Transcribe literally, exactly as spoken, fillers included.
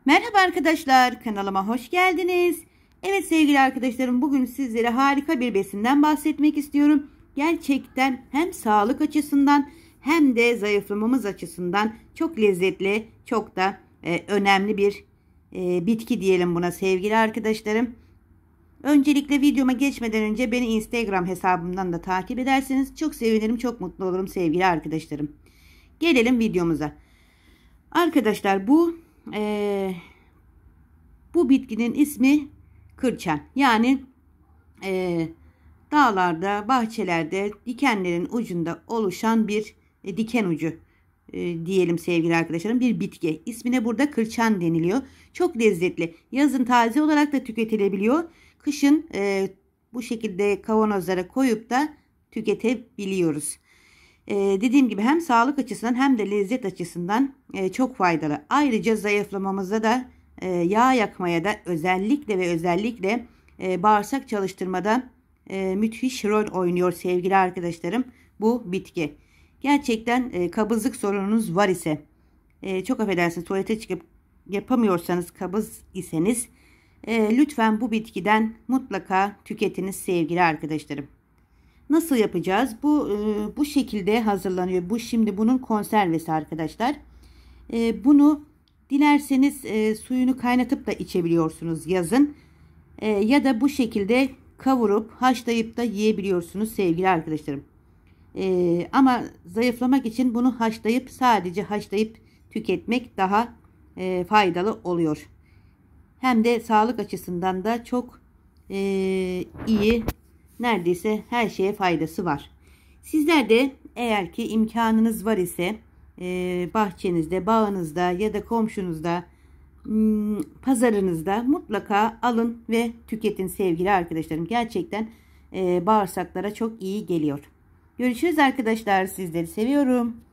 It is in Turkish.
Merhaba arkadaşlar, kanalıma hoş geldiniz. Evet sevgili arkadaşlarım, bugün sizlere harika bir besinden bahsetmek istiyorum. Gerçekten hem sağlık açısından hem de zayıflamamız açısından çok lezzetli, çok da e, önemli bir e, bitki diyelim buna sevgili arkadaşlarım. Öncelikle videoma geçmeden önce beni Instagram hesabımdan da takip ederseniz çok sevinirim, çok mutlu olurum sevgili arkadaşlarım. Gelelim videomuza. Arkadaşlar bu e, bu bitkinin ismi kırçan. Yani e, dağlarda, bahçelerde, dikenlerin ucunda oluşan bir e, diken ucu e, diyelim sevgili arkadaşlarım, bir bitki. İsmine burada kırçan deniliyor. Çok lezzetli. Yazın taze olarak da tüketilebiliyor. Kışın e, bu şekilde kavanozlara koyup da tüketebiliyoruz. Ee, dediğim gibi hem sağlık açısından hem de lezzet açısından e, çok faydalı. Ayrıca zayıflamamızda da e, yağ yakmaya da özellikle ve özellikle e, bağırsak çalıştırmada e, müthiş rol oynuyor sevgili arkadaşlarım bu bitki. Gerçekten e, kabızlık sorununuz var ise, e, çok affedersiniz, tuvalete çıkıp yapamıyorsanız, kabız iseniz e, lütfen bu bitkiden mutlaka tüketiniz sevgili arkadaşlarım. Nasıl yapacağız? Bu e, bu şekilde hazırlanıyor. Bu şimdi bunun konservesi arkadaşlar. E, bunu dilerseniz e, suyunu kaynatıp da içebiliyorsunuz yazın. E, ya da bu şekilde kavurup haşlayıp da yiyebiliyorsunuz sevgili arkadaşlarım. E, ama zayıflamak için bunu haşlayıp sadece haşlayıp tüketmek daha e, faydalı oluyor. Hem de sağlık açısından da çok e, iyi. Neredeyse her şeye faydası var. Sizler de eğer ki imkanınız var ise e, bahçenizde, bağınızda ya da komşunuzda, pazarınızda mutlaka alın ve tüketin sevgili arkadaşlarım. Gerçekten e, bağırsaklara çok iyi geliyor. Görüşürüz arkadaşlar. Sizleri seviyorum.